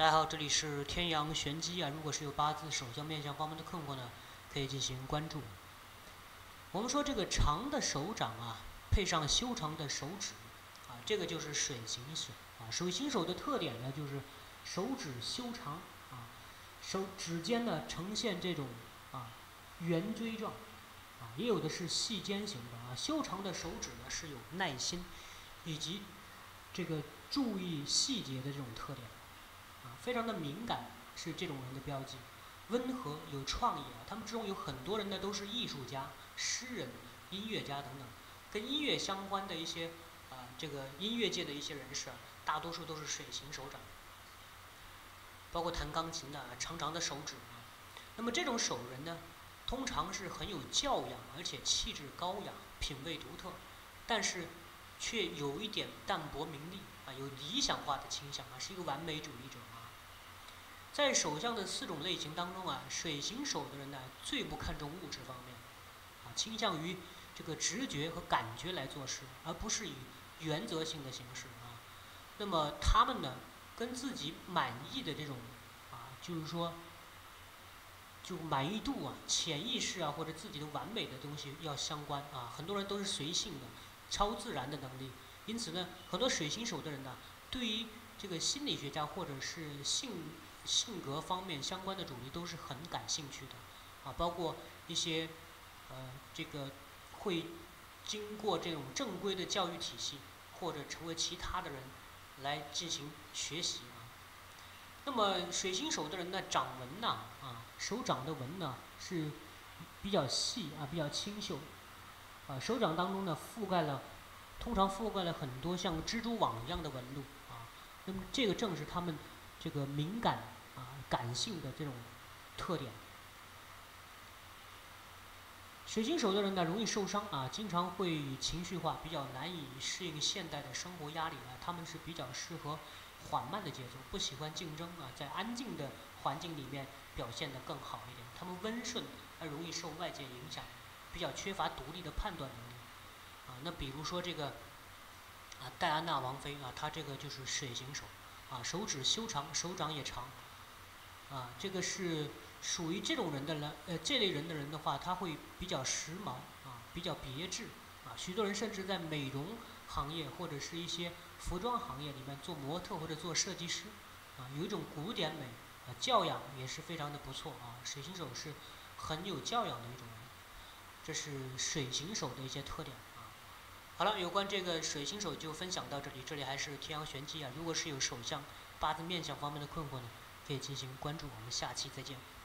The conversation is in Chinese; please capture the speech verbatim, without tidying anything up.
大家好，这里是天阳玄机啊。如果是有八字、手相、面相方面的困惑呢，可以进行关注。我们说这个长的手掌啊，配上修长的手指啊，这个就是水行手啊。水行手的特点呢，就是手指修长啊，手指尖呢呈现这种啊圆锥状啊，也有的是细尖型的啊。修长的手指呢是有耐心以及这个注意细节的这种特点。啊，非常的敏感是这种人的标记，温和有创意啊。他们之中有很多人呢都是艺术家、诗人、音乐家等等，跟音乐相关的一些啊这个音乐界的一些人士啊，大多数都是水行手掌，包括弹钢琴的长长的手指啊。那么这种手人呢，通常是很有教养，而且气质高雅、品味独特，但是却有一点淡泊名利啊，有理想化的倾向啊，是一个完美主义者啊。在手相的四种类型当中啊，水行手的人呢，最不看重物质方面，啊，倾向于这个直觉和感觉来做事，而不是以原则性的形式啊。那么他们呢，跟自己满意的这种啊，就是说，就满意度啊、潜意识啊或者自己的完美的东西要相关啊。很多人都是随性的。超自然的能力，因此呢，很多水行手的人呢，对于这个心理学家或者是性性格方面相关的主题都是很感兴趣的，啊，包括一些呃这个会经过这种正规的教育体系，或者成为其他的人来进行学习啊。那么水行手的人呢，掌纹呢，啊，手掌的纹呢是比较细啊，比较清秀。啊，手掌当中呢覆盖了，通常覆盖了很多像蜘蛛网一样的纹路啊。那么这个正是他们这个敏感啊、感性的这种特点。水行手的人呢容易受伤啊，经常会情绪化，比较难以适应现代的生活压力啊。他们是比较适合缓慢的节奏，不喜欢竞争啊，在安静的环境里面表现得更好一点。他们温顺而容易受外界影响。比较缺乏独立的判断能力，啊，那比如说这个，啊，戴安娜王妃啊，她这个就是水行手，啊，手指修长，手掌也长，啊，这个是属于这种人的人，呃，这类人的人的话，他会比较时髦，啊，比较别致，啊，许多人甚至在美容行业或者是一些服装行业里面做模特或者做设计师，啊，有一种古典美，啊，教养也是非常的不错啊，水行手是很有教养的一种人。这是水行手的一些特点啊。好了，有关这个水行手就分享到这里。这里还是天阳玄机啊。如果是有手相、八字面相方面的困惑呢，可以进行关注。我们下期再见。